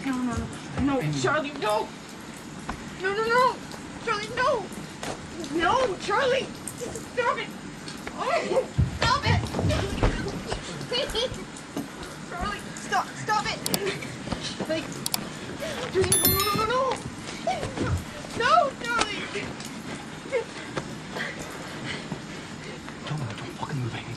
No, Charlie, no! No! Charlie, no! No, Charlie! Stop it! Oh, stop it! Charlie, stop it! Like, no! No, Charlie! Don't fucking move, baby.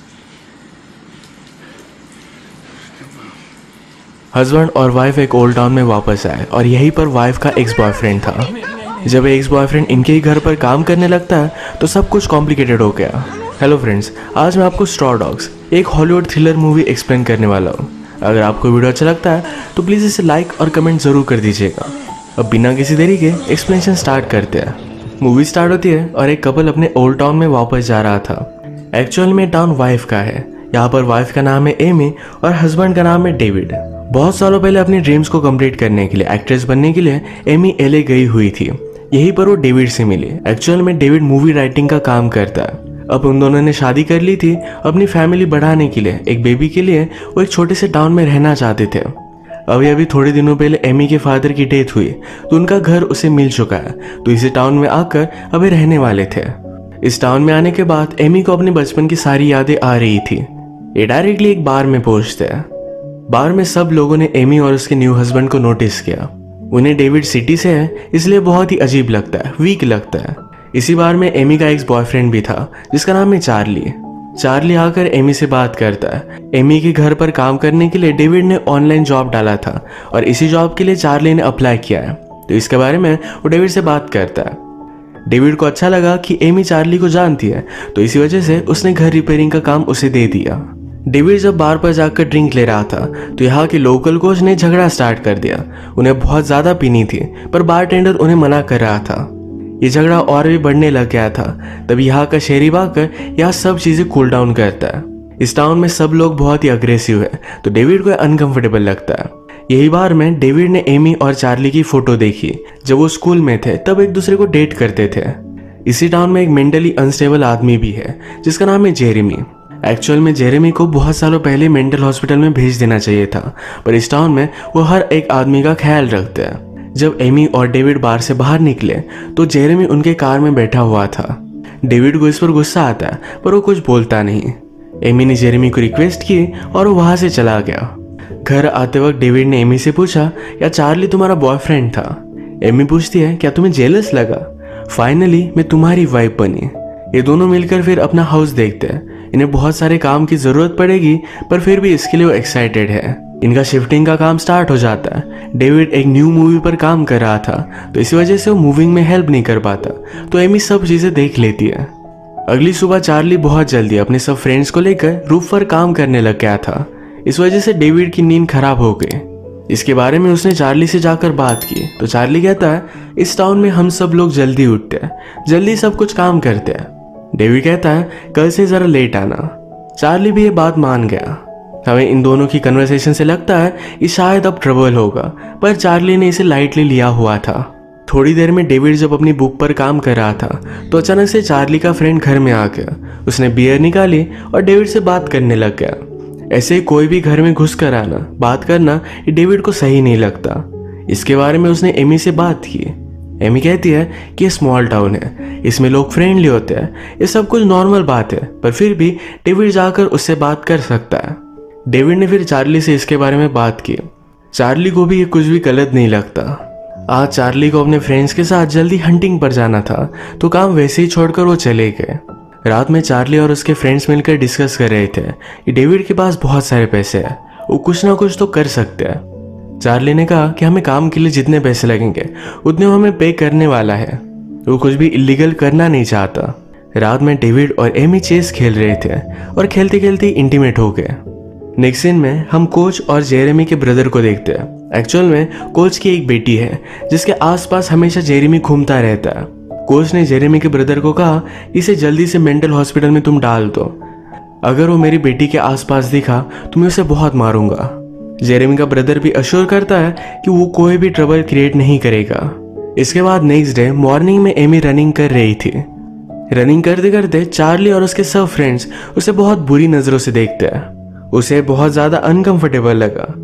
Husband और wife एक old town में वापस आए और यहीं पर wife का ex boyfriend था। जब एक्स बॉयफ्रेंड इनके ही घर पर काम करने लगता है तो सब कुछ कॉम्प्लिकेटेड हो गया। हेलो फ्रेंड्स, आज मैं आपको स्ट्रॉ डॉग्स एक हॉलीवुड थ्रिलर मूवी एक्सप्लेन करने वाला हूँ। अगर आपको वीडियो अच्छा लगता है तो प्लीज़ इसे लाइक और कमेंट ज़रूर कर दीजिएगा। अब बिना किसी देरी के एक्सप्लेनेशन स्टार्ट करते हैं। मूवी स्टार्ट होती है और एक कपल अपने ओल्ड टाउन में वापस जा रहा था। एक्चुअल में टाउन वाइफ का है। यहाँ पर वाइफ का नाम है एमी और हस्बैंड का नाम है डेविड। बहुत सालों पहले अपनी ड्रीम्स को कंप्लीट करने के लिए, एक्ट्रेस बनने के लिए एमी एलए गई हुई थी। यहीं पर वो डेविड से मिली। एक्चुअल में डेविड मूवी राइटिंग का काम करता है। अब उन दोनों ने शादी कर ली थी। अपनी फैमिली बढ़ाने के लिए, एक बेबी के लिए वो एक छोटे से टाउन में रहना चाहते थे। अभी थोड़े दिनों पहले एमी के फादर की डेथ हुई तो उनका घर उसे मिल चुका है, तो इसी टाउन में आकर अभी रहने वाले थे। इस टाउन में आने के बाद एमी को अपने बचपन की सारी यादें आ रही थी। ये डायरेक्टली एक बार में पहुंचते हैं। बार में सब लोगों ने एमी और उसके न्यू हस्बैंड को नोटिस किया। उन्हें डेविड सिटी से है इसलिए बहुत ही अजीब लगता है, वीक लगता है। इसी बार में एमी का एक्स बॉयफ्रेंड भी था जिसका नाम है चार्ली। चार्ली आकर एमी से बात करता है। एमी के घर पर काम करने के लिए डेविड ने ऑनलाइन जॉब डाला था और इसी जॉब के लिए चार्ली ने अप्लाई किया है, तो इसके बारे में वो डेविड से बात करता है। डेविड को अच्छा लगा कि एमी चार्ली को जानती है, तो इसी वजह से उसने घर रिपेयरिंग का काम उसे दे दिया। डेविड जब बार पर जाकर ड्रिंक ले रहा था तो यहाँ के लोकल कोच ने झगड़ा स्टार्ट कर दिया। उन्हें बहुत ज़्यादा पीनी थी पर बारटेंडर उन्हें मना कर रहा था। ये झगड़ा और भी बढ़ने लग गया था। तभी यहाँ का शरीफ आकर यहाँ सब चीज़ें कूल डाउन करता है। इस टाउन में सब लोग बहुत ही अग्रेसिव है, तो डेविड को अनकंफर्टेबल लगता है। यही बार में डेविड ने एमी और चार्ली की फोटो देखी। जब वो स्कूल में थे तब एक दूसरे को डेट करते थे। इसी टाउन में एक मेंटली अनस्टेबल आदमी भी है जिसका नाम है जेरेमी। एक्चुअल में जेरेमी को बहुत सालों पहले मेंटल हॉस्पिटल में भेज देना चाहिए था, पर इस टाउन में वो हर एक आदमी का ख्याल रखते हैं। जब एमी और डेविड बार से बाहर निकले तो जेरेमी उनके कार में बैठा हुआ था। डेविड को इस पर गुस्सा आता है पर वो कुछ बोलता नहीं। एमी ने जेरेमी को रिक्वेस्ट की और वो वहां से चला गया। घर आते वक्त डेविड ने एमी से पूछा, क्या चार्ली तुम्हारा बॉयफ्रेंड था? एमी पूछती है, क्या तुम्हें जेलस लगा? फाइनली मैं तुम्हारी वाइफ बनी। ये दोनों मिलकर फिर अपना हाउस देखते हैं। इन्हें बहुत सारे काम की जरूरत पड़ेगी पर फिर भी इसके लिए वो एक्साइटेड है। इनका शिफ्टिंग का काम स्टार्ट हो जाता है। डेविड एक न्यू मूवी पर काम कर रहा था, तो इसी वजह से वो मूविंग में हेल्प नहीं कर पाता, तो एमी सब चीजें देख लेती है। अगली सुबह चार्ली बहुत जल्दी अपने सब फ्रेंड्स को लेकर रूफ पर काम करने लग गया था। इस वजह से डेविड की नींद खराब हो गई। इसके बारे में उसने चार्ली से जाकर बात की, तो चार्ली कहता है, इस टाउन में हम सब लोग जल्दी उठते हैं, जल्दी सब कुछ काम करते हैं। डेविड कहता है, कल से जरा लेट आना। चार्ली भी ये बात मान गया। हमें इन दोनों की कन्वर्सेशन से लगता है कि शायद अब ट्रबल होगा, पर चार्ली ने इसे लाइटली लिया हुआ था। थोड़ी देर में डेविड जब अपनी बुक पर काम कर रहा था तो अचानक से चार्ली का फ्रेंड घर में आ गया। उसने बियर निकाली और डेविड से बात करने लग गया। ऐसे कोई भी घर में घुस कर आना, बात करना, ये डेविड को सही नहीं लगता। इसके बारे में उसने एमी से बात की। एमी कहती है कि ये स्मॉल टाउन है, इसमें लोग फ्रेंडली होते हैं, ये सब कुछ नॉर्मल बात है, पर फिर भी डेविड जाकर उससे बात कर सकता है। डेविड ने फिर चार्ली से इसके बारे में बात की। चार्ली को भी ये कुछ भी गलत नहीं लगता। आज चार्ली को अपने फ्रेंड्स के साथ जल्दी हंटिंग पर जाना था, तो काम वैसे ही छोड़कर वो चले गए। रात में चार्ली और उसके फ्रेंड्स मिलकर डिस्कस कर रहे थे कि डेविड के पास बहुत सारे पैसे हैं, वो कुछ ना कुछ तो कर सकते हैं। चार्ली ने कहा कि हमें काम के लिए जितने पैसे लगेंगे उतने वो हमें पे करने वाला है। वो कुछ भी इलीगल करना नहीं चाहता। रात में डेविड और एमी चेस खेल रहे थे और खेलते खेलते इंटीमेट हो गए। नेक्स्ट सीन में हम कोच और जेरेमी के ब्रदर को देखते हैं। एक्चुअल में कोच की एक बेटी है जिसके आसपास हमेशा जेरेमी घूमता रहता है। कोच ने जेरेमी के ब्रदर को कहा, इसे जल्दी से मेंटल हॉस्पिटल में तुम डाल दो। अगर वो मेरी बेटी के आसपास दिखा तो मैं उसे बहुत मारूंगा। जेरेमी का ब्रदर भी अश्योर करता है कि वो कोई भी ट्रबल क्रिएट नहीं करेगा। इसके बाद नेक्स्ट डे मॉर्निंग में एमी रनिंग कर रही थी। रनिंग करते करते चार्ली और उसके सब फ्रेंड्स उसे बहुत बुरी नजरों से देखते हैं। उसे बहुत ज्यादा अनकंफर्टेबल लगा।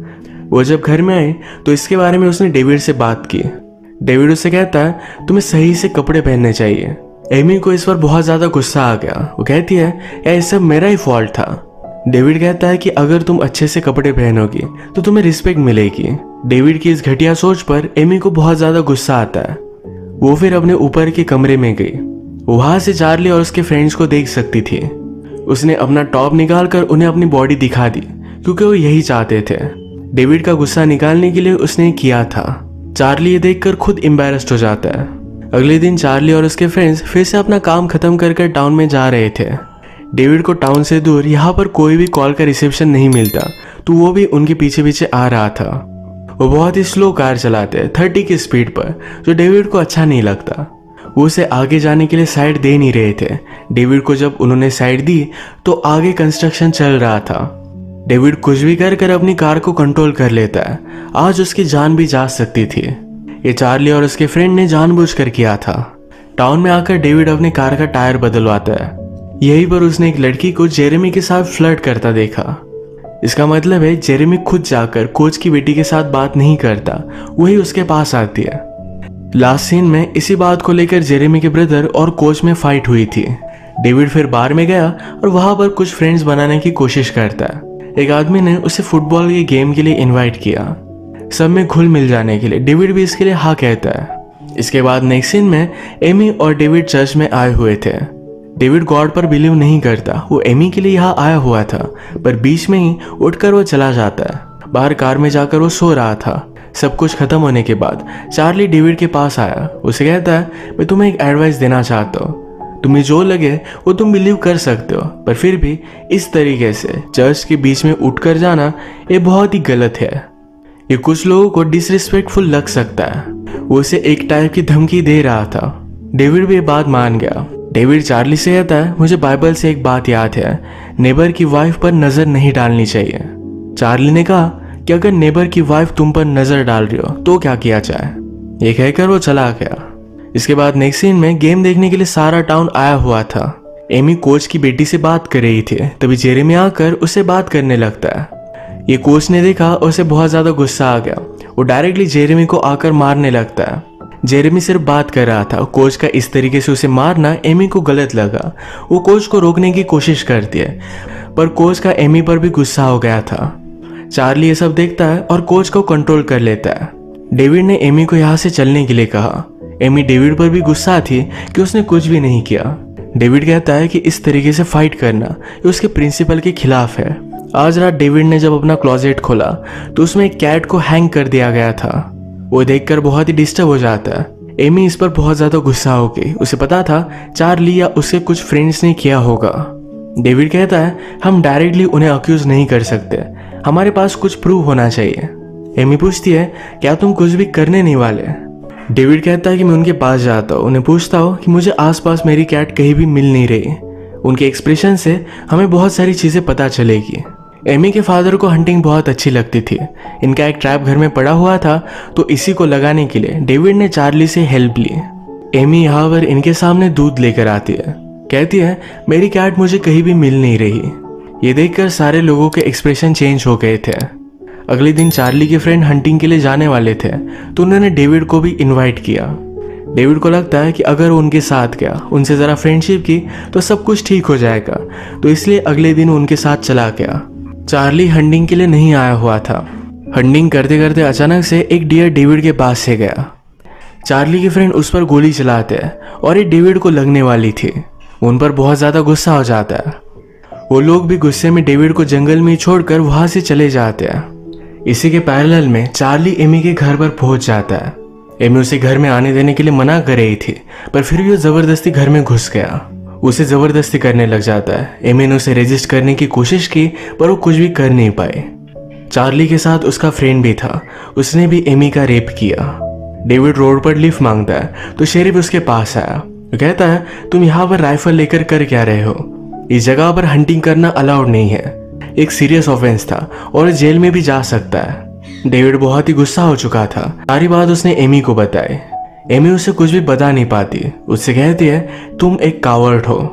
वो जब घर में आए तो इसके बारे में उसने डेविड से बात की। डेविड उससे कहता है तुम्हें सही से कपड़े पहनने चाहिए। एमी को इस पर बहुत ज्यादा गुस्सा आ गया। वो कहती है यार ये सब मेरा ही फॉल्ट था। डेविड कहता है कि अगर तुम अच्छे से कपड़े पहनोगी तो तुम्हें रिस्पेक्ट मिलेगी। डेविड की इस घटिया सोच पर एमी को बहुत ज्यादा गुस्सा आता है। वो फिर अपने ऊपर के कमरे में गई। वहां से चार्ली और उसके फ्रेंड्स को देख सकती थी। उसने अपना टॉप निकालकर उन्हें अपनी बॉडी दिखा दी क्योंकि वो यही चाहते थे। डेविड का गुस्सा निकालने के लिए उसने किया था। चार्ली ये देखकर खुद एम्बैरेस्ड हो जाता है। अगले दिन चार्ली और उसके फ्रेंड्स फिर से अपना काम खत्म कर टाउन में जा रहे थे। डेविड को टाउन से दूर यहाँ पर कोई भी कॉल का रिसेप्शन नहीं मिलता तो वो भी उनके पीछे पीछे आ रहा था। वो बहुत ही स्लो कार चलाते हैं 30 की स्पीड पर, जो डेविड को अच्छा नहीं लगता। वो उसे आगे जाने के लिए साइड दे नहीं रहे थे। डेविड को जब उन्होंने साइड दी तो आगे कंस्ट्रक्शन चल रहा था। डेविड कुछ भी कर अपनी कार को कंट्रोल कर लेता है। आज उसकी जान भी जा सकती थी। ये चार्ली और उसके फ्रेंड ने जानबूझकर किया था। टाउन में आकर डेविड अपनी कार का टायर बदलवाता है। यहीं पर उसने एक लड़की को जेरेमी के साथ फ्लर्ट करता देखा। इसका मतलब है जेरेमी खुद जाकर कोच की बेटी के साथ बात नहीं करता, वही उसके पास आती है। लास्ट सीन में इसी बात को लेकर जेरेमी के ब्रदर और कोच में फाइट हुई थी। डेविड फिर बार में गया और वहां पर कुछ फ्रेंड्स बनाने की कोशिश करता है। एक आदमी ने उसे फुटबॉल के गेम के लिए इनवाइट किया, सब में घुल मिल जाने के लिए। डेविड भी इसके लिए हाँ कहता है। इसके बाद नेक्स्ट सीन में एमी और डेविड चर्च में आए हुए थे। डेविड गॉड पर बिलीव नहीं करता। वो एमी के लिए यहाँ आया हुआ था, पर बीच में ही उठकर वो चला जाता है। बाहर कार में जाकर वो सो रहा था। सब कुछ खत्म होने के बाद चार्ली डेविड के पास आया। उसे कहता है मैं तुम्हें एक एडवाइस देना चाहता हूँ, तुम्हें जो लगे वो तुम बिलीव कर सकते हो, पर फिर भी इस तरीके से चर्च के बीच में उठकर जाना ये बहुत ही गलत है। ये कुछ लोगों को डिसरिस्पेक्टफुल लग सकता है। वो उसे एक टाइप की धमकी दे रहा था। डेविड भी ये बात मान गया। डेविड चार्ली से कहता है मुझे बाइबल से एक बात याद है, नेबर की वाइफ पर नजर नहीं डालनी चाहिए। चार्ली ने कहा कि अगर नेबर की वाइफ तुम पर नजर डाल रही हो तो क्या किया जाए। ये कहकर वो चला गया। इसके बाद नेक्स्ट सीन में गेम देखने के लिए सारा टाउन आया हुआ था। एमी कोच की बेटी से बात कर रही थी, तभी जेरेमी आकर उससे बात करने लगता है। ये कोच ने देखा और उसे बहुत ज्यादा गुस्सा आ गया। वो डायरेक्टली जेरेमी को आकर मारने लगता है। जेरेमी सिर्फ बात कर रहा था। कोच का इस तरीके से उसे मारना एमी को गलत लगा। वो कोच को रोकने की कोशिश करती है, पर कोच का एमी पर भी गुस्सा हो गया था। चार्ली ये सब देखता है और कोच को कंट्रोल कर लेता है। डेविड ने एमी को यहाँ से चलने के लिए कहा। एमी डेविड पर भी गुस्सा थी कि उसने कुछ भी नहीं किया। डेविड कहता है कि इस तरीके से फाइट करना ये उसके प्रिंसिपल के खिलाफ है। आज रात डेविड ने जब अपना क्लोजेट खोला तो उसमें एक कैट को हैंग कर दिया गया था। वो देखकर बहुत ही डिस्टर्ब हो जाता है। एमी इस पर बहुत ज्यादा गुस्सा हो गई। उसे पता था चार्ली या उसके कुछ फ्रेंड्स ने किया होगा। डेविड कहता है हम डायरेक्टली उन्हें अक्यूज नहीं कर सकते, हमारे पास कुछ प्रूफ होना चाहिए। एमी पूछती है क्या तुम कुछ भी करने नहीं वाले। डेविड कहता है कि मैं उनके पास जाता हूँ, उन्हें पूछता हूँ कि मुझे आसपास मेरी कैट कहीं भी मिल नहीं रही। उनके एक्सप्रेशन से हमें बहुत सारी चीजें पता चलेगी। एमी के फादर को हंटिंग बहुत अच्छी लगती थी। इनका एक ट्रैप घर में पड़ा हुआ था, तो इसी को लगाने के लिए डेविड ने चार्ली से हेल्प ली। एमी यहाँ पर इनके सामने दूध लेकर आती है। कहती है मेरी कैट मुझे कहीं भी मिल नहीं रही। ये देखकर सारे लोगों के एक्सप्रेशन चेंज हो गए थे। अगले दिन चार्ली के फ्रेंड हंटिंग के लिए जाने वाले थे, तो उन्होंने डेविड को भी इनवाइट किया। डेविड को लगता है कि अगर वो उनके साथ गया, उनसे ज़रा फ्रेंडशिप की, तो सब कुछ ठीक हो जाएगा, तो इसलिए अगले दिन उनके साथ चला गया। चार्ली हंटिंग के लिए नहीं आया हुआ था। हंटिंग करते करते अचानक से एक डियर डेविड के पास से गया। चार्ली के फ्रेंड उस पर गोली चलाते हैं और ये डेविड को लगने वाली थी। उन पर बहुत ज़्यादा गुस्सा हो जाता है। वो लोग भी गुस्से में डेविड को जंगल में छोड़कर वहां से चले जाते हैं। इसी के पैरेलल में चार्ली एमी के घर पर पहुंच जाता है। एमी उसे घर में आने देने के लिए मना कर रही थी, पर फिर भी वो जबरदस्ती घर में घुस गया। उसे जबरदस्ती करने लग जाता है। एमी ने उसे रेजिस्ट करने की कोशिश की, पर वो कुछ भी कर नहीं पाए। चार्ली के साथ उसका फ्रेंड भी था, उसने भी एमी का रेप किया। डेविड रोड पर लिफ्ट मांगता है, तो शेरिफ उसके पास आया। वो कहता है तुम यहाँ पर राइफल लेकर कर क्या रहे हो, इस जगह पर हंटिंग करना अलाउड नहीं है, एक सीरियस ऑफेंस था और जेल में भी जा सकता है। डेविड बहुत ही गुस्सा हो चुका था। सारी बात उसने एमी को बताई। एमी उसे कुछ भी बता नहीं पाती। उससे कहती है तुम एक कावर्ड हो।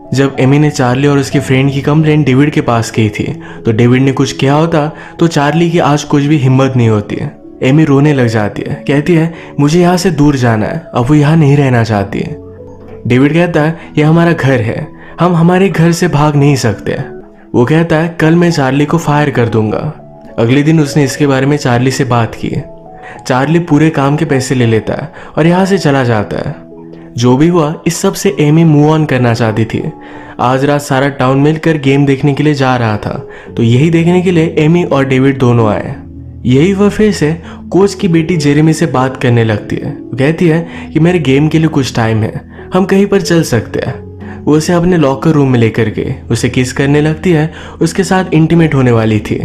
जब एमी ने चार्ली और उसके फ्रेंड की कंप्लेंट डेविड के पास की थी तो डेविड ने कुछ किया होता तो चार्ली की आज कुछ भी हिम्मत नहीं होती है। एमी रोने लग जाती है, कहती है मुझे यहाँ से दूर जाना है, अब वो यहाँ नहीं रहना चाहती है। डेविड कहता है ये हमारा घर है, हम हमारे घर से भाग नहीं सकते। वो कहता है कल मैं चार्ली को फायर कर दूंगा। अगले दिन उसने इसके बारे में चार्ली से बात की। चार्ली पूरे काम के पैसे ले लेता है और यहाँ से चला जाता है। जो भी हुआ इस सब से एमी मूव ऑन करना चाहती थी। आज रात सारा टाउन मिलकर गेम देखने के लिए जा रहा था तो यही देखने के लिए एमी और डेविड दोनों आए। यही वह फिर से कोच की बेटी जेरेमी से बात करने लगती है। वो कहती है कि मेरे गेम के लिए कुछ टाइम है, हम कहीं पर चल सकते हैं। वो उसे अपने लॉकर रूम में लेकर गए, उसे किस करने लगती है, उसके साथ इंटीमेट होने वाली थी।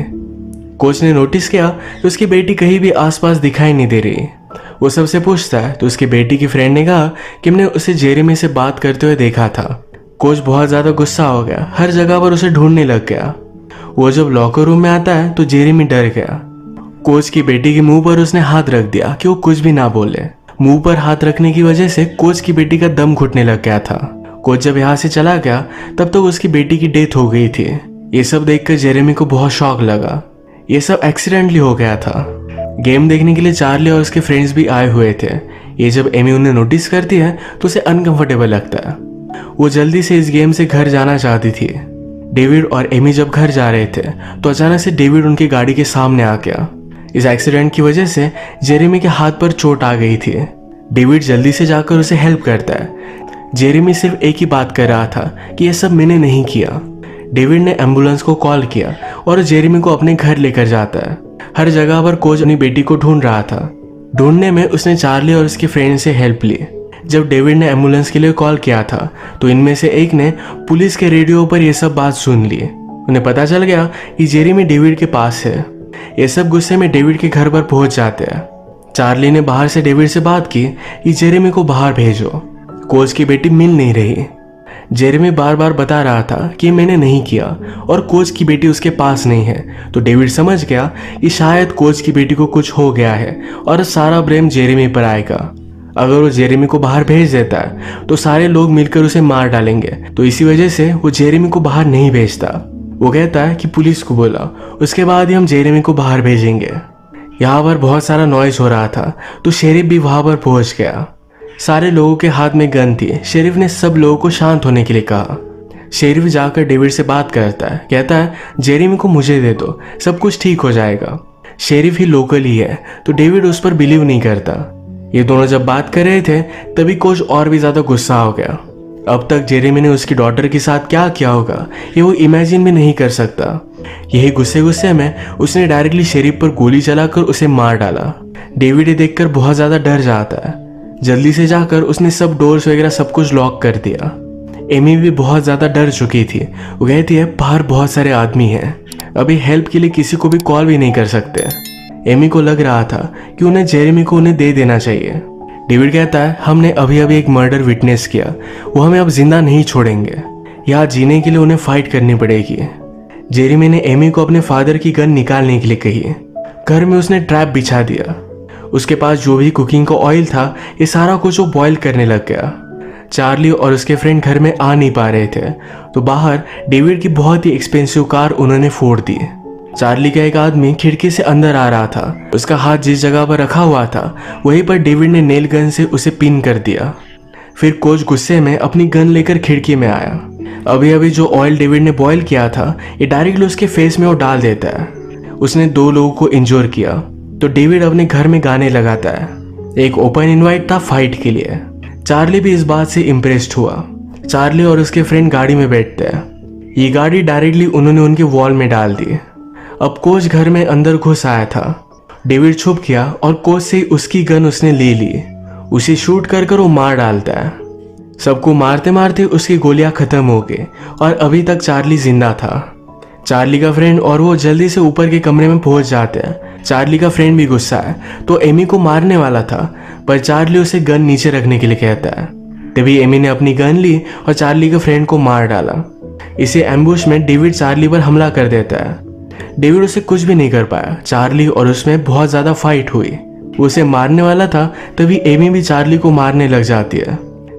कोच ने नोटिस किया कि उसकी बेटी कहीं भी आसपास दिखाई नहीं दे रही। वो सबसे पूछता है तो उसकी बेटी की फ्रेंड ने कहा कि हमने उसे जेरेमी से बात करते हुए देखा था। कोच बहुत ज्यादा गुस्सा हो गया, हर जगह पर उसे ढूंढने लग गया। वो जब लॉकर रूम में आता है तो जेरेमी डर गया। कोच की बेटी के मुंह पर उसने हाथ रख दिया कि वो कुछ भी ना बोले। मुंह पर हाथ रखने की वजह से कोच की बेटी का दम घुटने लग गया था। कोच जब यहाँ से चला गया तब तक उसकी बेटी की डेथ हो गई थी। ये सब देखकर जेरेमी को बहुत शॉक लगा। ये सब एक्सीडेंटली हो गया था। गेम देखने के लिए चार्ली और उसके फ्रेंड्स भी आए हुए थे। ये जब एमी उन्हें नोटिस करती है तो उसे अनकंफर्टेबल लगता है। वो जल्दी से इस गेम से घर जाना चाहती थी। डेविड और एमी जब घर जा रहे थे तो अचानक से डेविड उनकी गाड़ी के सामने आ गया। इस एक्सीडेंट की वजह से जेरेमी के हाथ पर चोट आ गई थी। डेविड जल्दी से जाकर उसे हेल्प करता है। जेरेमी सिर्फ एक ही बात कर रहा था कि यह सब मैंने नहीं किया। डेविड ने एम्बुलेंस को कॉल किया और जेरेमी को अपने घर लेकर जाता है। हर जगह पर कोच अपनी बेटी को ढूंढ रहा था। ढूंढने में उसने चार्ली और उसके फ्रेंड से हेल्प ली। जब डेविड ने एम्बुलेंस के लिए कॉल किया था तो इनमें से एक ने पुलिस के रेडियो पर यह सब बात सुन ली। उन्हें पता चल गया कि जेरेमी डेविड के पास है। ये सब गुस्से में डेविड के घर पर पहुंच जाते हैं। चार्ली ने बाहर से डेविड से बात की कि जेरेमी को बाहर भेजो। कोच की बेटी मिल नहीं रही। जेरेमी बार बार बता रहा था कि मैंने नहीं किया और कोच की बेटी उसके पास नहीं है। तो डेविड समझ गया कि शायद कोच की बेटी को कुछ हो गया है और सारा ब्लेम जेरेमी पर आएगा। अगर वो जेरेमी को बाहर भेज देता है तो सारे लोग मिलकर उसे मार डालेंगे। तो इसी वजह से वो जेरेमी को बाहर नहीं भेजता। वो कहता है कि पुलिस को बोला, उसके बाद ही हम जेरेमी को बाहर भेजेंगे। यहाँ पर बहुत सारा नॉइज हो रहा था तो शेरिफ भी वहां पर पहुंच गया। सारे लोगों के हाथ में गन थी। शेरिफ ने सब लोगों को शांत होने के लिए कहा। शेरिफ जाकर डेविड से बात करता है, कहता है जेरेमी को मुझे दे दो, सब कुछ ठीक हो जाएगा। शेरिफ ही लोकल ही है तो डेविड उस पर बिलीव नहीं करता। ये दोनों जब बात कर रहे थे तभी कोच और भी ज्यादा गुस्सा हो गया। अब तक जेरेमी ने उसकी डॉटर के साथ क्या किया होगा ये वो इमेजिन भी नहीं कर सकता। यही गुस्से में उसने डायरेक्टली शेरिफ पर गोली चलाकर उसे मार डाला। डेविड ये देखकर बहुत ज्यादा डर जाता है। जल्दी से जाकर उसने सब डोर्स वगैरह सब कुछ लॉक कर दिया। एमी भी बहुत ज्यादा डर चुकी थी। वो कहती है बाहर बहुत सारे आदमी हैं, अभी हेल्प के लिए किसी को भी कॉल भी नहीं कर सकते। एमी को लग रहा था कि उन्हें जेरेमी को उन्हें दे देना चाहिए। डेविड कहता है हमने अभी अभी एक मर्डर विटनेस किया, वो हमें अब जिंदा नहीं छोड़ेंगे। यहाँ जीने के लिए उन्हें फाइट करनी पड़ेगी। जेरेमी ने एमी को अपने फादर की गन निकालने के लिए कही। घर में उसने ट्रैप बिछा दिया। उसके पास जो भी कुकिंग का ऑयल था ये सारा कुछ वो बॉईल करने लग गया। चार्ली और उसके फ्रेंड घर में आ नहीं पा रहे थे तो बाहर डेविड की बहुत ही एक्सपेंसिव कार उन्होंने फोड़ दी। चार्ली का एक आदमी खिड़की से अंदर आ रहा था। उसका हाथ जिस जगह पर रखा हुआ था वहीं पर डेविड ने नेल गन से उसे पिन कर दिया। फिर कोच गुस्से में अपनी गन लेकर खिड़की में आया। अभी अभी जो ऑयल डेविड ने बॉईल किया था ये डायरेक्टली उसके फेस में वो डाल देता है। उसने 2 लोगों को इंजोर किया तो डेविड अपने घर में गाने लगाता है। एक ओपन इनवाइट था फाइट के लिए। चार्ली भी इस बात से इम्प्रेस्ड हुआ। चार्ली और उसके फ्रेंड गाड़ी में बैठते हैं। ये गाड़ी डायरेक्टली उन्होंने उनके वॉल में डाल दी। अब कोच घर में अंदर घुस आया था। डेविड छुप गया और कोच से उसकी गन उसने ले ली। उसे शूट कर वो मार डालता है। सबको मारते मारते उसकी गोलियां खत्म हो गई और अभी तक चार्ली जिंदा था। चार्ली का फ्रेंड और वो जल्दी से ऊपर के कमरे में पहुंच जाते हैं। चार्ली का फ्रेंड भी गुस्सा है तो एमी को मारने वाला था पर चार्ली उसे गन नीचे रखने के लिए कहता है। तभी एमी ने अपनी गन ली और चार्ली के फ्रेंड को मार डाला। इसे एम्बुश में डेविड चार्ली पर हमला कर देता है। डेविड उसे कुछ भी नहीं कर पाया। चार्ली और उसमें बहुत ज्यादा फाइट हुई। वो उसे मारने वाला था तभी एमी भी चार्ली को मारने लग जाती है।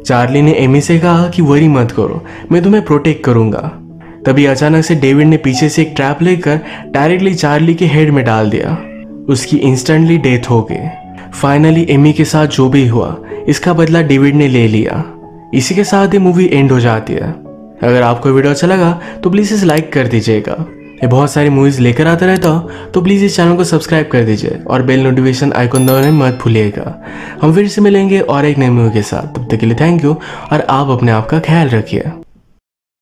चार्ली ने एमी से कहा कि वरी मत करो, मैं तुम्हें प्रोटेक्ट करूंगा। तभी अचानक से डेविड ने पीछे से एक ट्रैप लेकर डायरेक्टली चार्ली के हेड में डाल दिया। उसकी इंस्टेंटली डेथ हो गई। फाइनली एमी के साथ जो भी हुआ इसका बदला डेविड ने ले लिया। इसी के साथ ही मूवी एंड हो जाती है। अगर आपको वीडियो अच्छा लगा तो प्लीज़ इसे लाइक कर दीजिएगा। ये बहुत सारी मूवीज़ लेकर आता रहता हूँ, तो प्लीज़ इस चैनल को सब्सक्राइब कर दीजिए और बेल नोटिफिकेशन आइकन दबाना मत भूलिएगा। हम फिर से मिलेंगे और एक नई मूवी के साथ। तब तक के लिए थैंक यू और आप अपने आप का ख्याल रखिए।